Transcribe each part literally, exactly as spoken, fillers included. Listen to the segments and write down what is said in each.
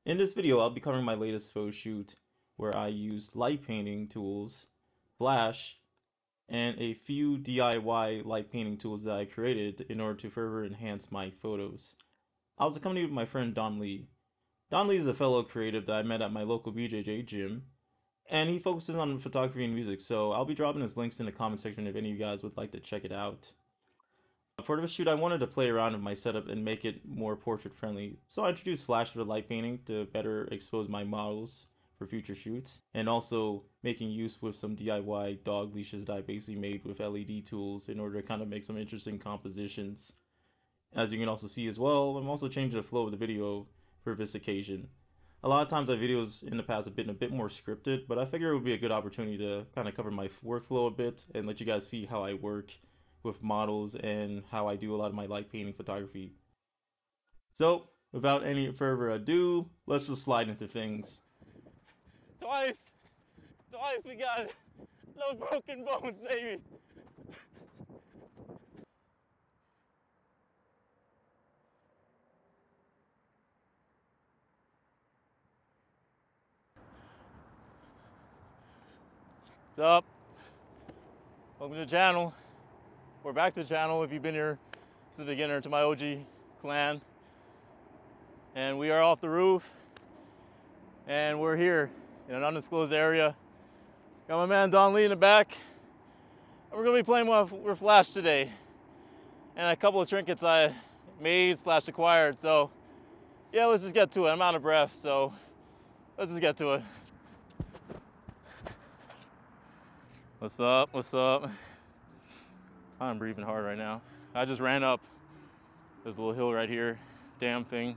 In this video, I'll be covering my latest photo shoot where I used light painting tools, Flash, and a few D I Y light painting tools that I created in order to further enhance my photos. I was accompanied with my friend Don Lee. Don Lee is a fellow creative that I met at my local B J J gym, and he focuses on photography and music, so I'll be dropping his links in the comment section if any of you guys would like to check it out. For the shoot, I wanted to play around with my setup and make it more portrait friendly, so I introduced Flash for the light painting to better expose my models for future shoots, and also making use with some D I Y dog leashes that I basically made with L E D tools in order to kind of make some interesting compositions. As you can also see as well, I'm also changing the flow of the video for this occasion. A lot of times my videos in the past have been a bit more scripted, but I figure it would be a good opportunity to kind of cover my workflow a bit and let you guys see how I work with models and how I do a lot of my light painting photography. So, without any further ado, let's just slide into things. Twice! Twice we got it! No broken bones, baby! What's up? Welcome to the channel. We're back to the channel if you've been here since the beginner, to my O G clan. And we are off the roof. And we're here in an undisclosed area. Got my man Don Lee in the back. And we're gonna be playing with, with Flash today. And a couple of trinkets I made slash acquired. So yeah, let's just get to it. I'm out of breath, so let's just get to it. What's up, what's up? I'm breathing hard right now. I just ran up this little hill right here, dam thing.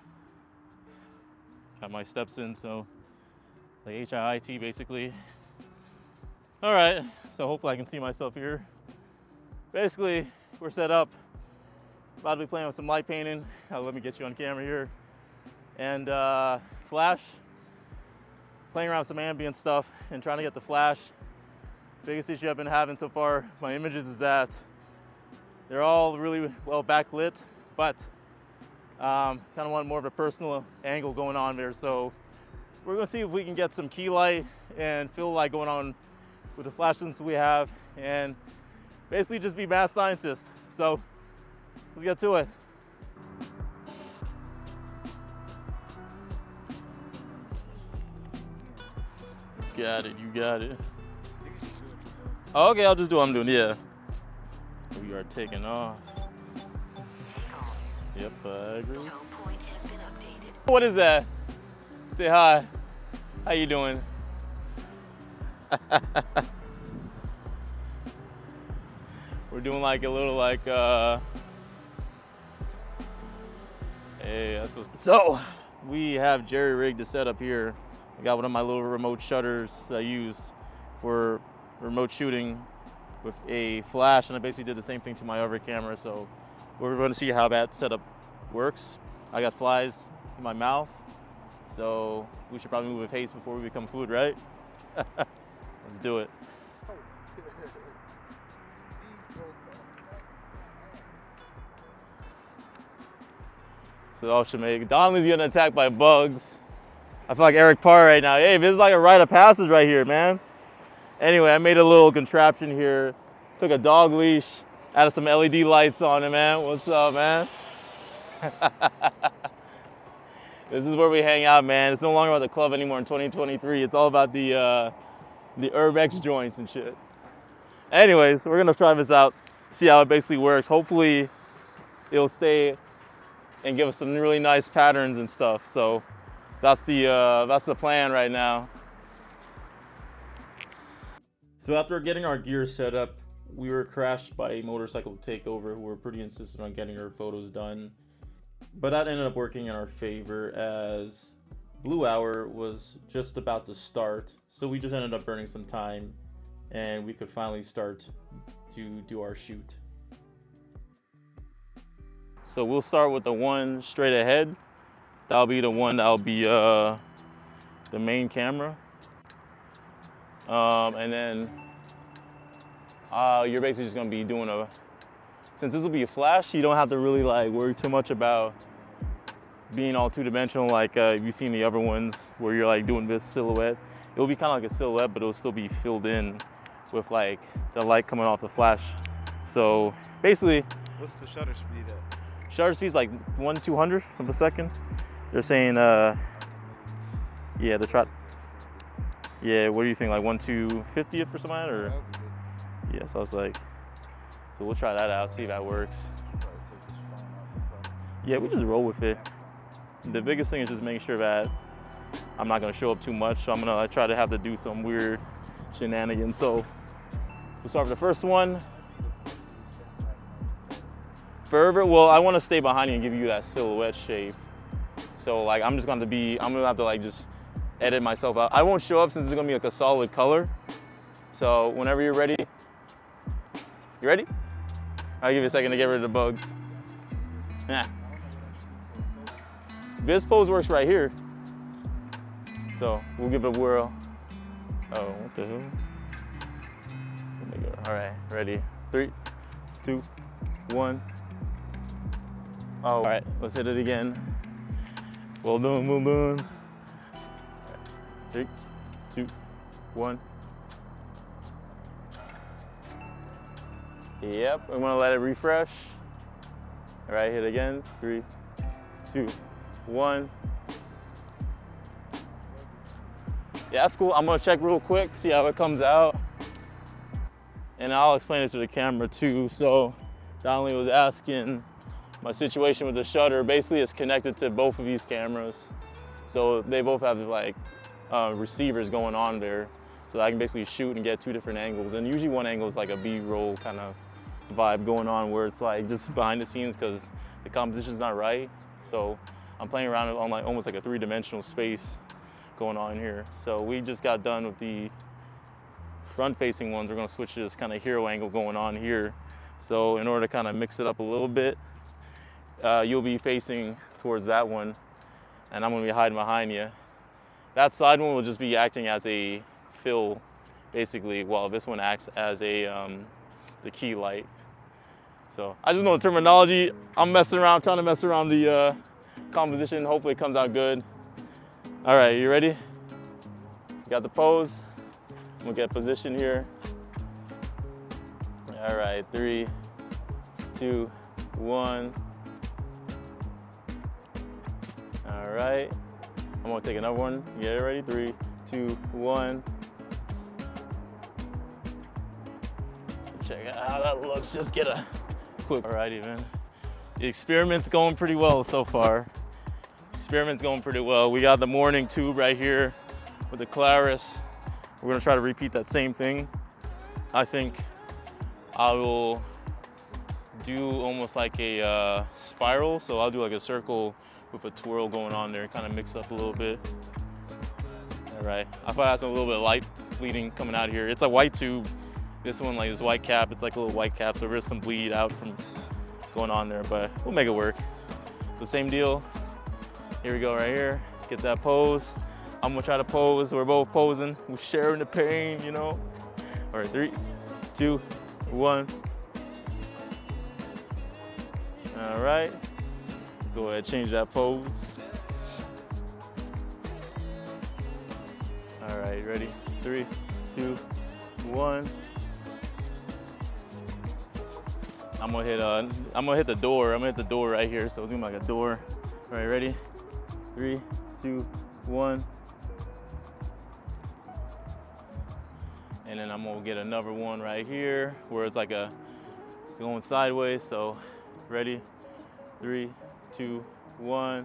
Got my steps in, so it's like H I I T basically. All right, so hopefully I can see myself here. Basically, we're set up. About to be playing with some light painting. Uh, let me get you on camera here. And uh, Flash, playing around with some ambient stuff and trying to get the flash. Biggest issue I've been having so far, my images, is that they're all really well backlit, but um, kind of want more of a personal angle going on there. So we're gonna see if we can get some key light and fill light going on with the flash lens we have, and basically just be mad scientists. So let's get to it. You got it, you got it. Oh, okay, I'll just do what I'm doing, yeah. We are taking off. Yep, I agree. What is that? Say hi. How you doing? We're doing like a little like, uh... hey, that's what... So, we have jerry-rigged the setup here. I got one of my little remote shutters I used for remote shooting with a flash, and I basically did the same thing to my other camera. So we're going to see how that setup works. I got flies in my mouth, so we should probably move with haste before we become food, right? Let's do it. So all should make. Don Lee's getting attacked by bugs. I feel like Eric Parr right now. Hey, this is like a rite of passage right here, man. Anyway, I made a little contraption here. Took a dog leash, added some L E D lights on it, man. What's up, man? This is where we hang out, man. It's no longer about the club anymore in twenty twenty-three. It's all about the uh, the Urbex joints and shit. Anyways, we're gonna try this out, see how it basically works. Hopefully, it'll stay and give us some really nice patterns and stuff. So that's the uh, that's the plan right now. So after getting our gear set up, we were crashed by a motorcycle takeover who were pretty insistent on getting our photos done. But that ended up working in our favor as Blue Hour was just about to start. So we just ended up burning some time and we could finally start to do our shoot. So we'll start with the one straight ahead. That'll be the one that'll be uh, the main camera. Um, and then uh, you're basically just gonna be doing a, since this will be a flash, you don't have to really like worry too much about being all two-dimensional, like uh, you've seen the other ones where you're like doing this silhouette. It will be kind of like a silhouette, but it will still be filled in with like the light coming off the flash. So basically, what's the shutter speed at? Shutter speed's like one two hundredth of a second. They're saying, uh, yeah, the try. Yeah, what do you think? Like one two fiftieth or something like that, or? Yeah, so I was like, so we'll try that out, see if that works. Yeah, we just roll with it. The biggest thing is just making sure that I'm not gonna show up too much, so I'm gonna try to have to do some weird shenanigans. So we'll start with the first one. Forever, well, I wanna stay behind you and give you that silhouette shape. So like, I'm just gonna be, I'm gonna have to like just edit myself out. I won't show up since it's gonna be like a solid color. So whenever you're ready, you ready? I'll give you a second to get rid of the bugs. Yeah. This pose works right here. So we'll give it a whirl. Oh, what the hell? Let me go. All right, ready? Three, two, one. Oh, all right, let's hit it again. Well done, well done. Three, two, one. Yep, I'm gonna let it refresh. All right, hit again. Three, two, one. Yeah, that's cool. I'm gonna check real quick, see how it comes out. And I'll explain it to the camera too. So Donnelly was asking my situation with the shutter. Basically, it's connected to both of these cameras. So they both have like uh, receivers going on there. So I can basically shoot and get two different angles. And usually one angle is like a B-roll kind of vibe going on where it's like just behind the scenes because the composition's not right. So I'm playing around on like almost like a three-dimensional space going on here. So we just got done with the front-facing ones. We're gonna switch to this kind of hero angle going on here. So in order to kind of mix it up a little bit, uh, you'll be facing towards that one, and I'm gonna be hiding behind you. That side one will just be acting as a fill, basically, while this one acts as a um, the key light. So I just know the terminology. I'm messing around, trying to mess around the uh, composition. Hopefully it comes out good. All right, you ready? Got the pose. I'm gonna get position here. All right, three, two, one. All right, I'm gonna take another one. Get it ready, three, two, one. Check out how that looks, just get a quick. All righty, man. The experiment's going pretty well so far. Experiment's going pretty well. We got the morning tube right here with the Claris. We're gonna try to repeat that same thing. I think I will do almost like a uh, spiral. So I'll do like a circle with a twirl going on there, kind of mix up a little bit. All right, I thought I had some a little bit of light bleeding coming out here. It's a white tube. This one, like this white cap, it's like a little white cap, so there's some bleed out from going on there, but we'll make it work. So same deal. Here we go right here. Get that pose. I'm gonna try to pose. We're both posing. We're sharing the pain, you know? All right, three, two, one. All right. Go ahead, change that pose. All right, ready? Three, two, one. I'm gonna hit. Uh, I'm gonna hit the door. I'm gonna hit the door right here. So it's gonna be like a door. All right, ready? Three, two, one. And then I'm gonna get another one right here where it's like a, it's going sideways. So, ready? Three, two, one.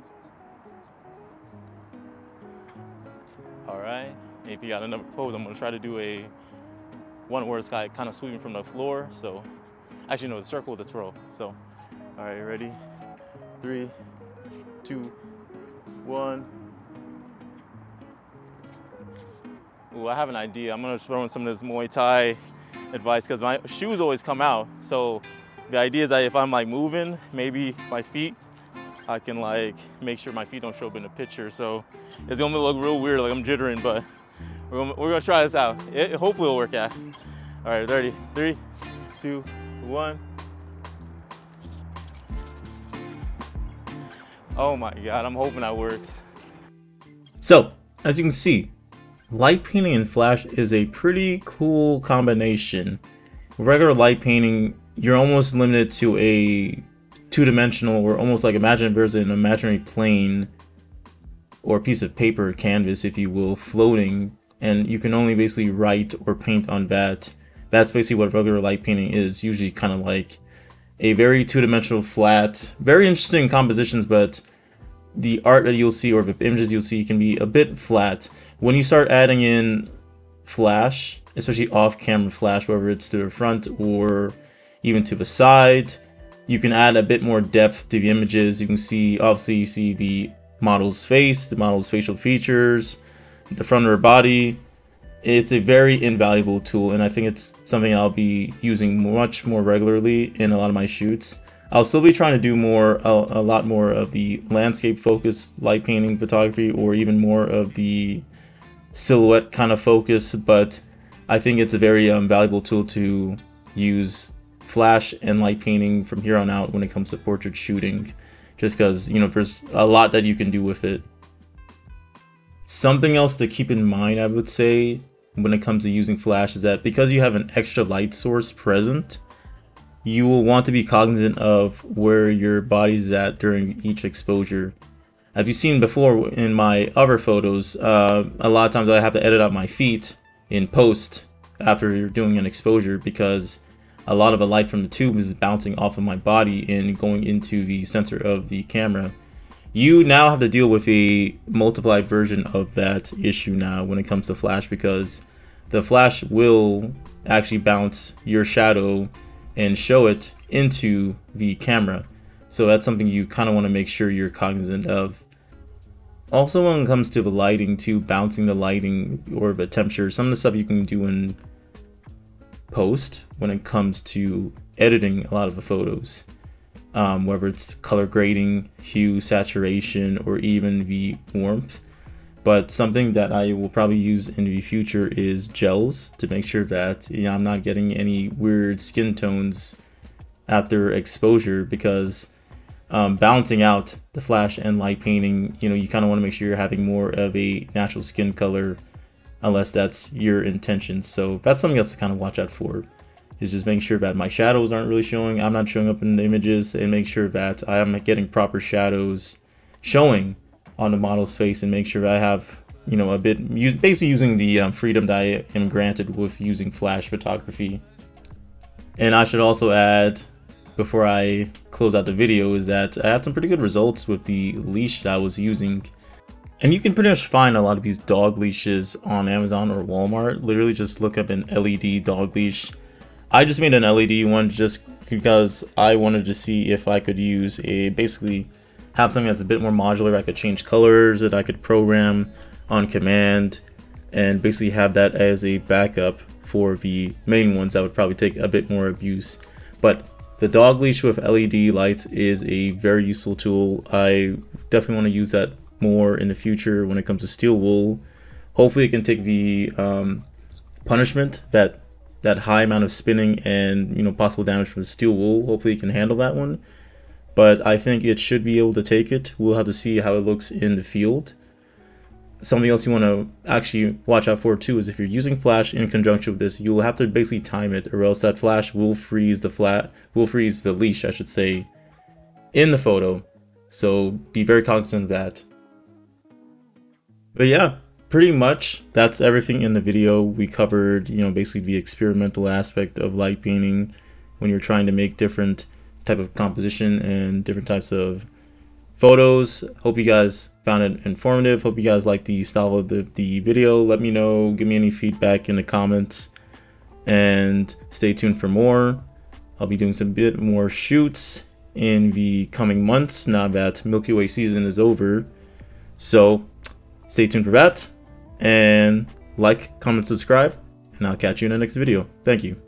All right. If you got another pose, I'm gonna try to do a one where it's kind of sweeping from the floor. So, actually no, the circle with the twirl. So, all right, ready? Three, two, one. Ooh, I have an idea. I'm gonna throw in some of this Muay Thai advice because my shoes always come out. So the idea is that if I'm like moving, maybe my feet, I can like make sure my feet don't show up in the picture. So it's gonna look real weird, like I'm jittering, but we're gonna, we're gonna try this out. It, hopefully it'll work out. All right, ready? Three, two, one. Oh my God, I'm hoping that works. So, as you can see, light painting and flash is a pretty cool combination. Regular light painting, you're almost limited to a two-dimensional, or almost like imagine if there's an imaginary plane or a piece of paper, canvas if you will, floating, and you can only basically write or paint on that. That's basically what regular light painting is, usually kind of like a very two-dimensional flat, very interesting compositions, but the art that you'll see or the images you'll see can be a bit flat. When you start adding in flash, especially off-camera flash, whether it's to the front or even to the side, you can add a bit more depth to the images. You can see, obviously you see the model's face, the model's facial features, the front of her body. It's a very invaluable tool, and I think it's something I'll be using much more regularly in a lot of my shoots. I'll still be trying to do more, a, a lot more of the landscape focused light painting photography, or even more of the silhouette kind of focus, but I think it's a very um, valuable tool to use flash and light painting from here on out when it comes to portrait shooting, just because, you know, there's a lot that you can do with it. Something else to keep in mind, I would say, when it comes to using flash is that because you have an extra light source present, you will want to be cognizant of where your body's at during each exposure. As you've seen before in my other photos, uh, a lot of times I have to edit out my feet in post after you're doing an exposure, because a lot of the light from the tube is bouncing off of my body and going into the sensor of the camera. You now have to deal with a multiplied version of that issue now when it comes to flash, because the flash will actually bounce your shadow and show it into the camera. So that's something you kind of want to make sure you're cognizant of. Also, when it comes to the lighting too, bouncing the lighting or the temperature, some of the stuff you can do in post when it comes to editing a lot of the photos. Um, whether it's color grading, hue, saturation, or even the warmth. But something that I will probably use in the future is gels to make sure that, you know, I'm not getting any weird skin tones after exposure, because um, balancing out the flash and light painting, you know, you kind of want to make sure you're having more of a natural skin color, unless that's your intention. So that's something else to kind of watch out for, is just making sure that my shadows aren't really showing, I'm not showing up in the images, and make sure that I am getting proper shadows showing on the model's face, and make sure I have, you know, a bit, basically using the um, freedom that I am granted with using flash photography. And I should also add, before I close out the video, is that I had some pretty good results with the leash that I was using. And you can pretty much find a lot of these dog leashes on Amazon or Walmart. Literally just look up an L E D dog leash. I just made an L E D one just because I wanted to see if I could use a, basically have something that's a bit more modular. I could change colors, that I could program on command, and basically have that as a backup for the main ones that would probably take a bit more abuse. But the dog leash with L E D lights is a very useful tool. I definitely want to use that more in the future when it comes to steel wool. Hopefully it can take the um, punishment that that high amount of spinning and, you know, possible damage from the steel wool. Hopefully it can handle that one, but I think it should be able to take it. We'll have to see how it looks in the field. Something else you want to actually watch out for too is if you're using flash in conjunction with this, you'll have to basically time it, or else that flash will freeze the flat will freeze the leash, I should say, in the photo. So be very cognizant of that. But yeah, pretty much that's everything in the video. We covered, you know, basically the experimental aspect of light painting when you're trying to make different type of composition and different types of photos. Hope you guys found it informative. Hope you guys like the style of the, the video. Let me know, give me any feedback in the comments, and stay tuned for more. I'll be doing some bit more shoots in the coming months now that Milky Way season is over. So stay tuned for that, and like, comment, subscribe, and I'll catch you in the next video. Thank you.